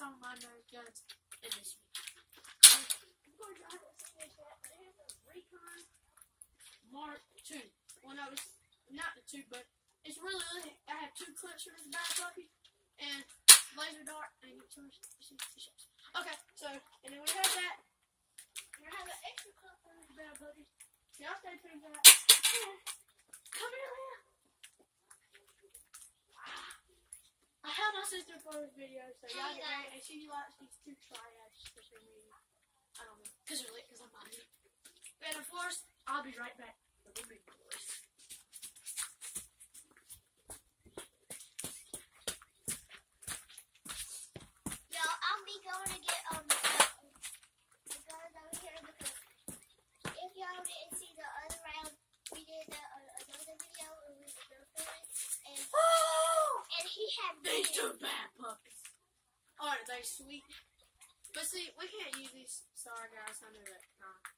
some of my nerd guns in this video. Of course, I haven't seen this yet, but here's the Recon Mark II. Well, no, it's not the 2, but it's really lit. I have 2 clips for this bad puppy, and laser dart, and it shows. Okay, so, and then we have that. We have an extra clip for this bad puppy. Y'all stay tuned for that. And, come here, Leah. I have my sister for this video, so y'all get ready. And she likes these 2 triads for some reason. I don't know. Because they're lit, because I'm not here. And of course, I'll be right back with the big boys. I'll be going to get the guns over here because if y'all didn't see the other round, we did another video where we were filming, and he had these 2 bad puppies. Aren't they sweet? But see, we can't use these. Sorry guys, I know that.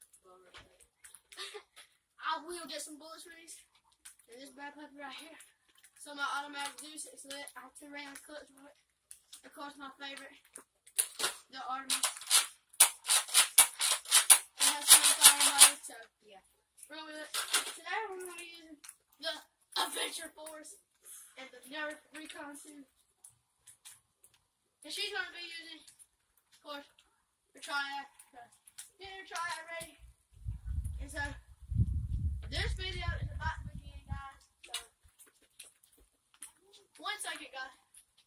I will get some bullets for these. And this bad puppy right here. So my automatic deuce is lit. I have 2 round clips for it. Of course, my favorite, the Artemis. It has some fire mode, so yeah. Really lit. Today we're going to be using the Adventure Force and the Nerf Recon 2. And she's going to be using, of course, the triad. So get your triad ready. And so this video is about to begin, guys. So 1 second, guys.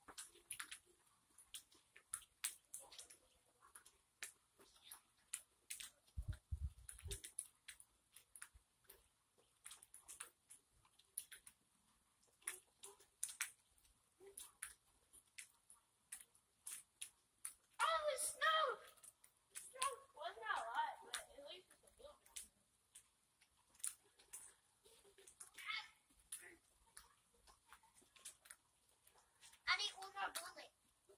I need one more bullet.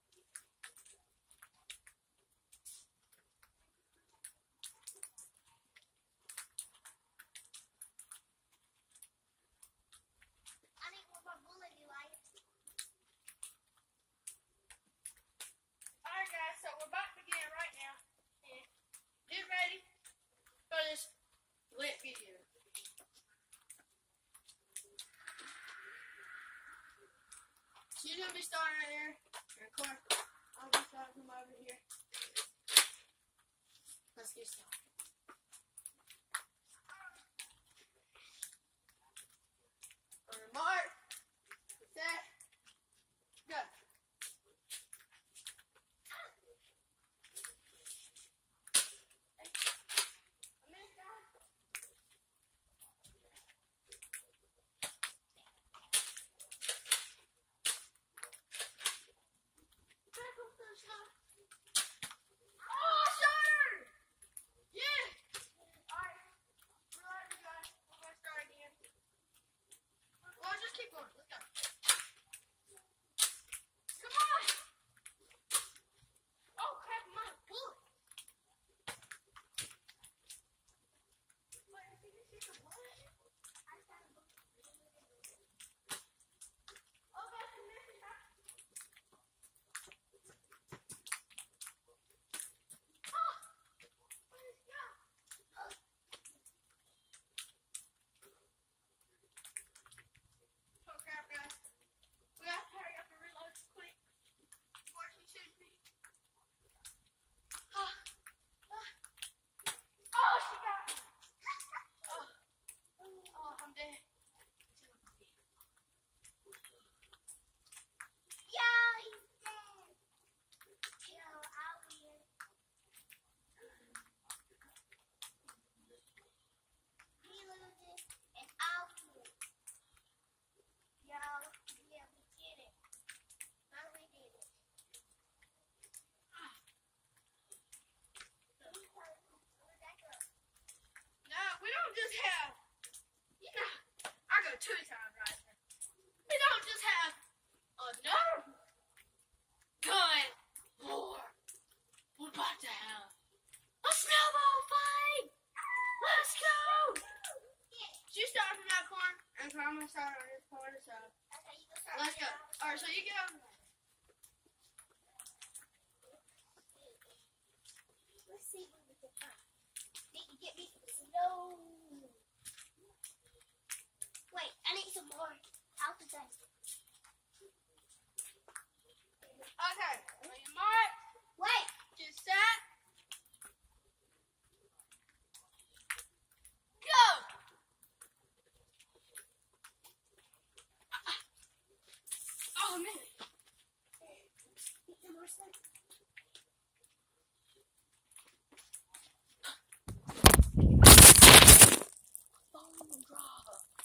Alright guys, so we're about to begin right now. And get ready for this lit video. She's going to be starting right here. And of course, I'll be starting from over here. Let's get started. On your mark, set, go. Oh, I shot her! Yeah! see when we can find. Need to get me some snow. Wait, I need some more out the thing. Okay, Mark. Wait. Get set. Go. Oh, man. Get some more snow. Bone drop.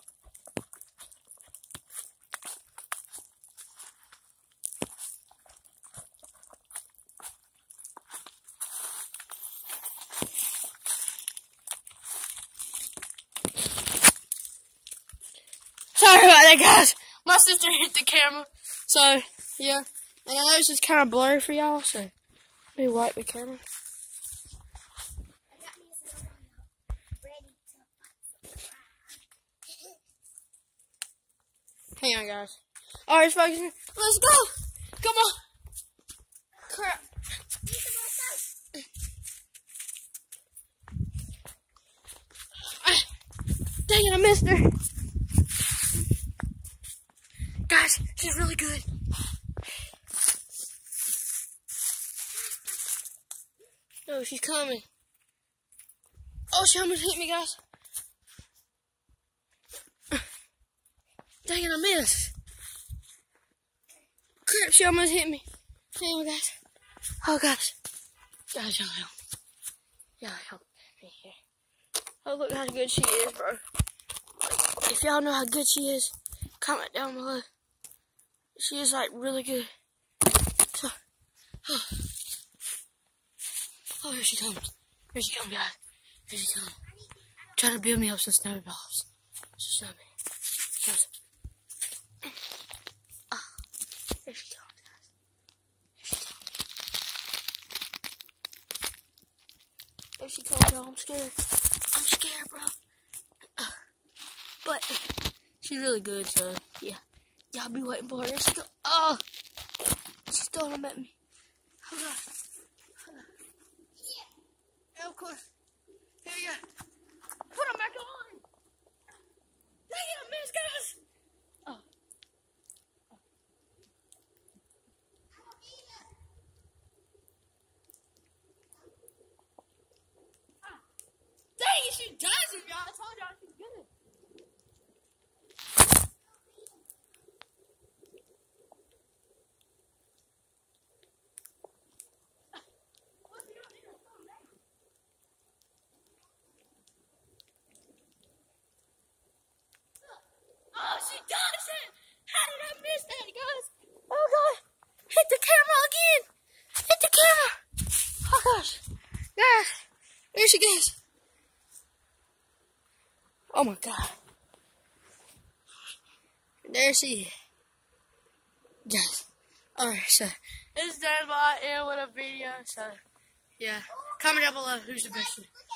Sorry about that, guys. My sister hit the camera, so yeah. And I know it's just kind of blurry for y'all, so let me wipe the camera. I got me a snow ready to Hang on, guys. All right, folks, let's go. Come on. Crap. need some more snow. Dang it, I missed her. Guys, she's really good. Oh, she's coming. Oh, she almost hit me, guys. Dang it, I missed. Crap, she almost hit me. Hang on, guys. Oh, guys. Guys, y'all help. Y'all help me here. Oh, look how good she is, bro. If y'all know how good she is, comment down below. She is, like, really good. So, oh, here she comes. Here she comes, guys. Here she comes. Trying to build me up some snowballs. Show me. Just. Oh, here she comes, guys. Here she comes, y'all. I'm scared. I'm scared, bro. But she's really good, so yeah. Y'all be waiting for her. There she go. Oh, she's throwing them at me. Hold on. Hold on. Yeah. Of course. Here we go. Put them back on. Dang it, I missed, guys. Oh. Dang it, she does it, y'all. I told y'all she's good. Oh, she does it! How did I miss that, guys? Oh, God. Hit the camera again. Hit the camera. Oh, gosh. Guys, there she goes. Oh, my God. There she is. Yes. Alright, so this is done by end with a video. So, yeah. Comment down below who's the best one.